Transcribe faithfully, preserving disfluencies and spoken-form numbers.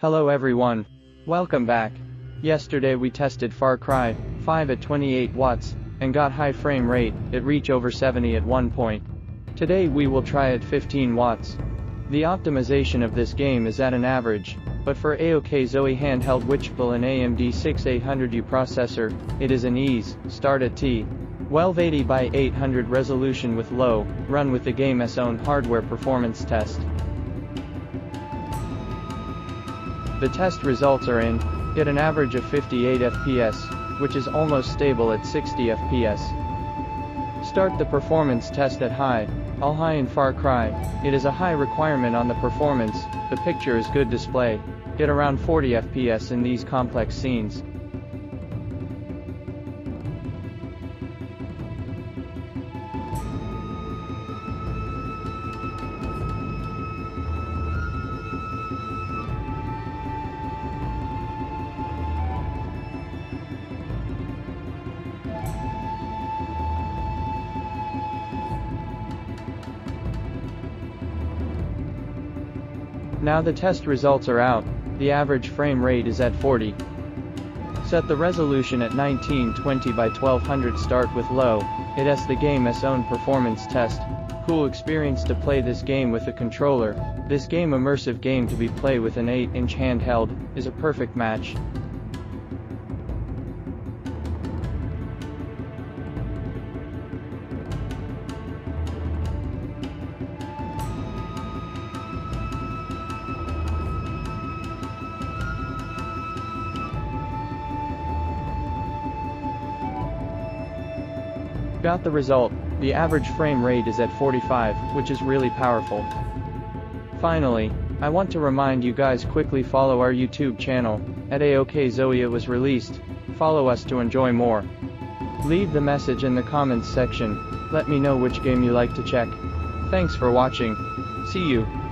Hello everyone. Welcome back. Yesterday we tested Far Cry five at twenty-eight watts, and got high frame rate, it reached over seventy at one point. Today we will try at fifteen watts. The optimization of this game is at an average, but for A O K Zoe handheld which pull an A M D sixty-eight hundred U processor, it is an ease, start at T. twelve eighty by eight hundred resolution with low, run with the game's own hardware performance test. The test results are in, get an average of fifty-eight F P S, which is almost stable at sixty F P S. Start the performance test at high, all high in Far Cry, it is a high requirement on the performance, the picture is good display, get around forty F P S in these complex scenes. Now the test results are out, the average frame rate is at forty. Set the resolution at nineteen twenty by twelve hundred, start with low, it has the game's own performance test. Cool experience to play this game with a controller, this game immersive game to be played with an eight inch handheld, is a perfect match. Got the result, the average frame rate is at forty-five, which is really powerful. Finally, I want to remind you guys quickly follow our YouTube channel, at A O K Zoe it was released, follow us to enjoy more. Leave the message in the comments section, let me know which game you like to check. Thanks for watching, see you.